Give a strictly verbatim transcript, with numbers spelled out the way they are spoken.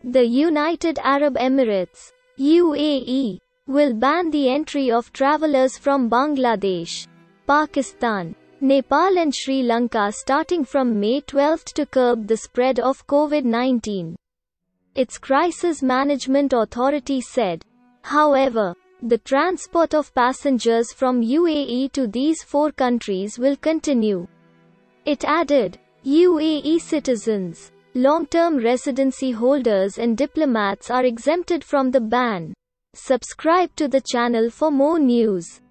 The United Arab Emirates (U A E) will ban the entry of travelers from Bangladesh, Pakistan, Nepal and Sri Lanka starting from May twelfth to curb the spread of COVID nineteen. Its Crisis Management Authority said. However, the transport of passengers from U A E to these four countries will continue. It added, U A E citizens, long-term residency holders and diplomats are exempted from the ban. Subscribe to the channel for more news.